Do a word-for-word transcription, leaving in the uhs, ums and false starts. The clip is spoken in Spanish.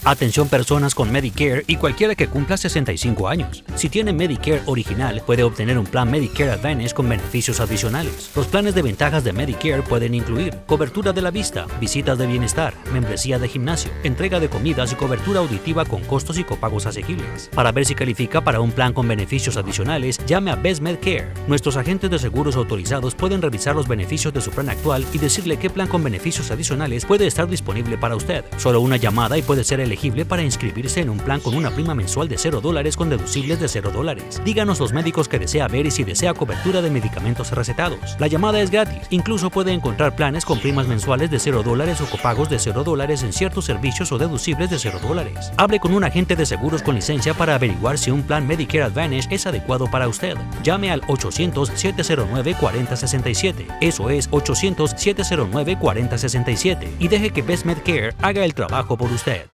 Atención personas con Medicare y cualquiera que cumpla sesenta y cinco años. Si tiene Medicare original, puede obtener un plan Medicare Advantage con beneficios adicionales. Los planes de ventajas de Medicare pueden incluir cobertura de la vista, visitas de bienestar, membresía de gimnasio, entrega de comidas y cobertura auditiva con costos y copagos asequibles. Para ver si califica para un plan con beneficios adicionales, llame a Best Medicare. Nuestros agentes de seguros autorizados pueden revisar los beneficios de su plan actual y decirle qué plan con beneficios adicionales puede estar disponible para usted. Solo una llamada y puede ser elegible para inscribirse en un plan con una prima mensual de cero dólares con deducibles de cero dólares. Díganos los médicos que desea ver y si desea cobertura de medicamentos recetados. La llamada es gratis. Incluso puede encontrar planes con primas mensuales de cero dólares o copagos de cero dólares en ciertos servicios o deducibles de cero dólares. Hable con un agente de seguros con licencia para averiguar si un plan Medicare Advantage es adecuado para usted. Llame al ochocientos, siete cero nueve, cuatro cero seis siete. Eso es ochocientos, siete cero nueve, cuatro cero seis siete y deje que Best Medicare haga el trabajo por usted.